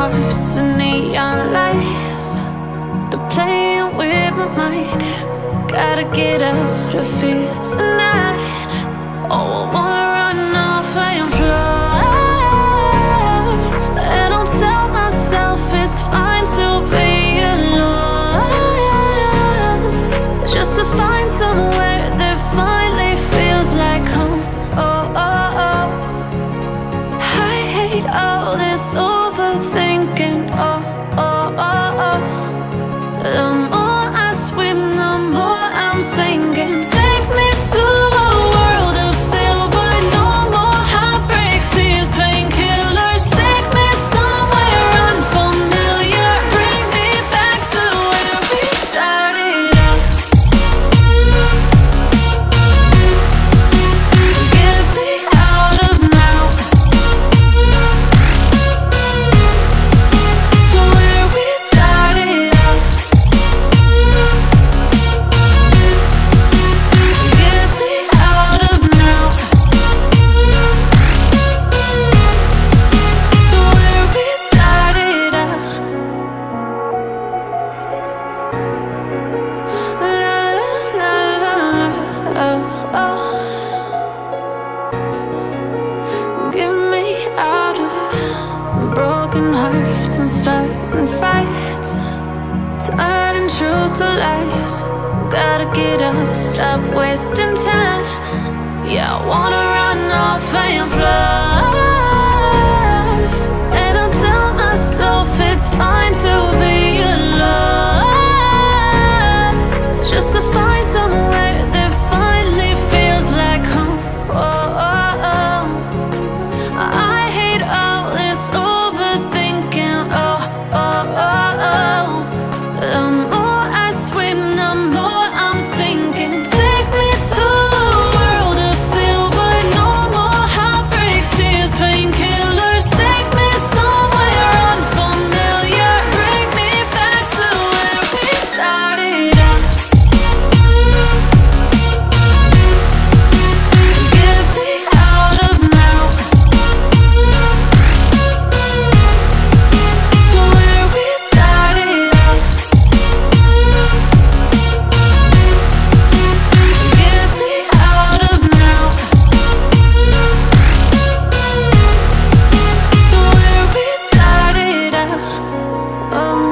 hearts and neon lights. They're playing with my mind. Gotta get out of here tonight. Oh, I wanna run off and fly. And I'll tell myself it's fine to be alone, just to find somewhere that finally feels like home. Oh, oh, oh. I hate all this overthinking. Oh, oh, oh, oh. The more I swim, the more I'm sinking. Take me to a world of silver. No more heartbreaks, tears, painkillers. Take me somewhere unfamiliar. Bring me back to where we started out. Get me out of now, to where we started out. Get me out of now, to where we started out. La la la la la, oh, oh. Get me out of broken hearts and starting fights, turning truth to lies. Gotta get up, stop wasting time. Yeah, I wanna run off and fly. And I'll tell myself it's fine to be alone, just to find somewhere that finally feels like home. Oh, oh, oh. I hate all this overthinking. Oh, oh, oh, oh. The more I swim, the more I'm sinking. Take me to a world of silver. No more heartbreaks, tears, painkillers. Take me somewhere unfamiliar. Bring me back to where we started out. Get me out of now, to where we started out. Get me out of now, to where we started out.